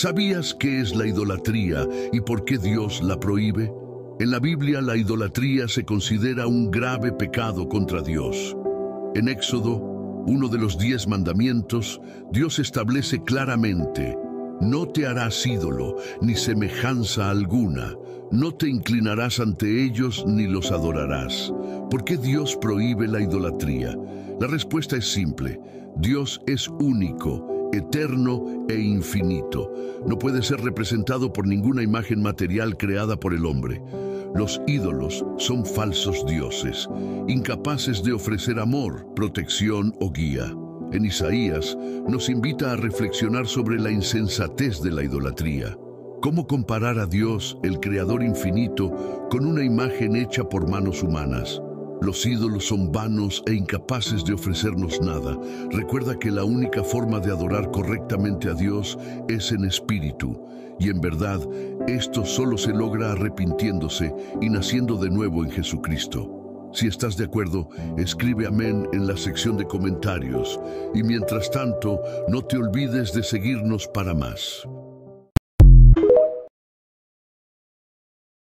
¿Sabías qué es la idolatría y por qué Dios la prohíbe? En la Biblia, la idolatría se considera un grave pecado contra Dios. En Éxodo, uno de los 10 mandamientos, Dios establece claramente: no te harás ídolo, ni semejanza alguna, no te inclinarás ante ellos ni los adorarás. ¿Por qué Dios prohíbe la idolatría? La respuesta es simple: Dios es único, eterno e infinito. No puede ser representado por ninguna imagen material creada por el hombre. Los ídolos son falsos dioses, incapaces de ofrecer amor, protección o guía. En Isaías nos invita a reflexionar sobre la insensatez de la idolatría. ¿Cómo comparar a Dios, el Creador infinito, con una imagen hecha por manos humanas? Los ídolos son vanos e incapaces de ofrecernos nada. Recuerda que la única forma de adorar correctamente a Dios es en espíritu. Y en verdad, esto solo se logra arrepintiéndose y naciendo de nuevo en Jesucristo. Si estás de acuerdo, escribe amén en la sección de comentarios. Y mientras tanto, no te olvides de seguirnos para más.